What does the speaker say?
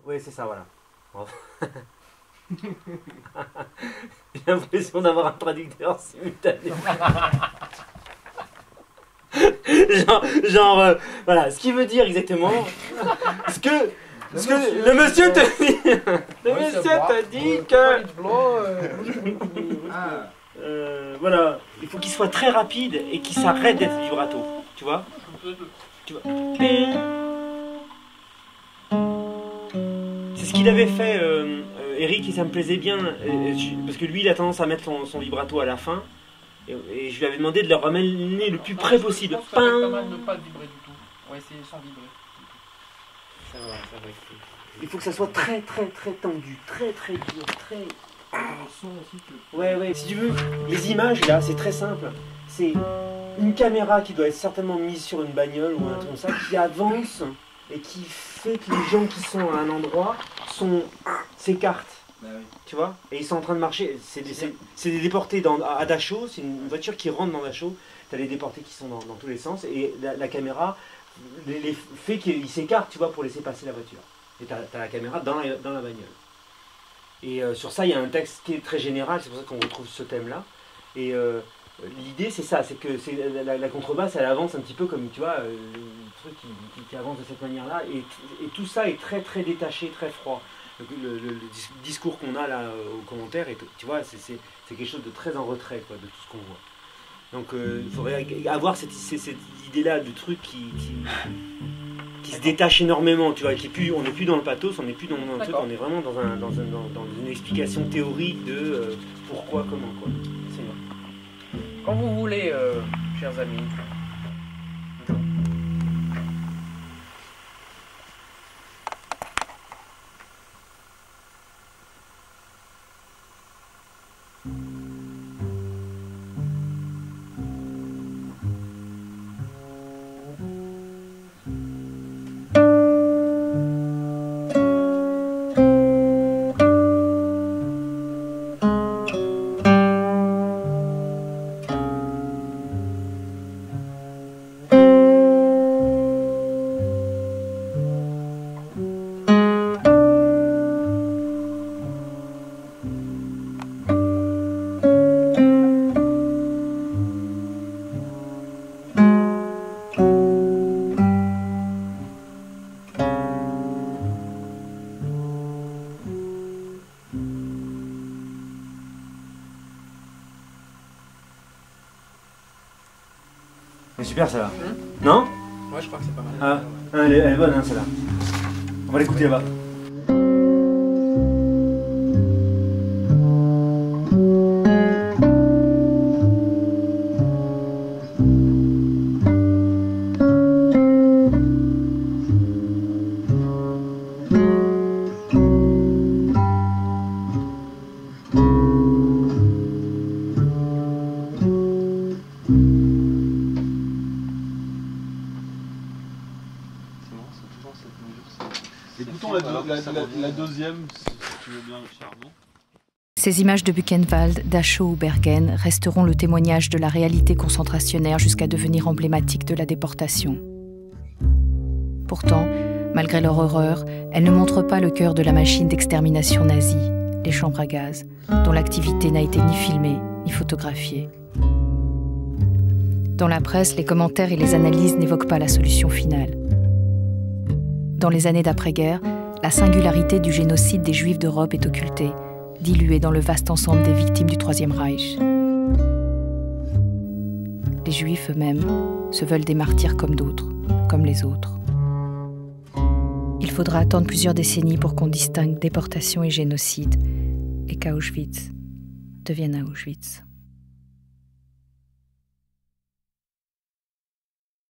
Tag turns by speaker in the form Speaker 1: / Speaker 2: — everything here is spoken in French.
Speaker 1: Oui, c'est ça, voilà. Bravo. J'ai l'impression d'avoir un traducteur simultané. Voilà, ce qui veut dire exactement ce que le monsieur te dit. Le monsieur te dit que voilà, il faut qu'il soit très rapide et qu'il s'arrête d'être vibrato, tu vois. C'est ce qu'il avait fait, Eric, et ça me plaisait bien, parce que lui, il a tendance à mettre son vibrato à la fin, et je lui avais demandé de le ramener le plus près possible.
Speaker 2: Ça va pas mal de pas vibrer du tout. On va essayer sans vibrer.
Speaker 1: Ça va. Il faut que ça soit très tendu, très dur, très...
Speaker 2: Le son aussi que...
Speaker 1: Ouais, si tu veux, les images là, c'est très simple. C'est une caméra qui doit être certainement mise sur une bagnole ou un truc comme ça, qui avance et qui fait que les gens qui sont à un endroit s'écartent.
Speaker 2: Bah oui.
Speaker 1: Tu vois? Et ils sont en train de marcher. C'est des déportés à Dachau, c'est une voiture qui rentre dans Dachau. Tu as les déportés qui sont dans tous les sens et la caméra les fait qu'ils s'écartent, tu vois, pour laisser passer la voiture. Et tu as la caméra dans la bagnole. Et sur ça, il y a un texte qui est très général, c'est pour ça qu'on retrouve ce thème-là. Et l'idée, c'est ça, c'est que la contrebasse, elle avance un petit peu comme, tu vois, le truc qui avance de cette manière-là. Et tout ça est très détaché, très froid. Le discours qu'on a là aux commentaires, tu vois, c'est quelque chose de très en retrait, quoi, de tout ce qu'on voit. Donc il faudrait avoir cette idée-là du truc qui se détache énormément, tu vois, on n'est plus dans le pathos, on n'est plus dans un truc, on est vraiment dans une explication théorique de pourquoi, comment, quoi. C'est vrai.
Speaker 2: Quand vous voulez, chers amis.
Speaker 1: C'est super, ça va. Non?
Speaker 2: Ouais, je crois que c'est pas mal.
Speaker 1: Ah, elle est bonne, hein, celle-là. On va l'écouter là-bas.
Speaker 3: Écoutons la deuxième, si tu veux bien, Charbon.
Speaker 4: Ces images de Buchenwald, Dachau ou Bergen resteront le témoignage de la réalité concentrationnaire jusqu'à devenir emblématique de la déportation. Pourtant, malgré leur horreur, elles ne montrent pas le cœur de la machine d'extermination nazie, les chambres à gaz, dont l'activité n'a été ni filmée ni photographiée. Dans la presse, les commentaires et les analyses n'évoquent pas la solution finale. Dans les années d'après-guerre, la singularité du génocide des Juifs d'Europe est occultée, diluée dans le vaste ensemble des victimes du Troisième Reich. Les Juifs eux-mêmes se veulent des martyrs comme d'autres, comme les autres. Il faudra attendre plusieurs décennies pour qu'on distingue déportation et génocide, et qu'Auschwitz devienne Auschwitz.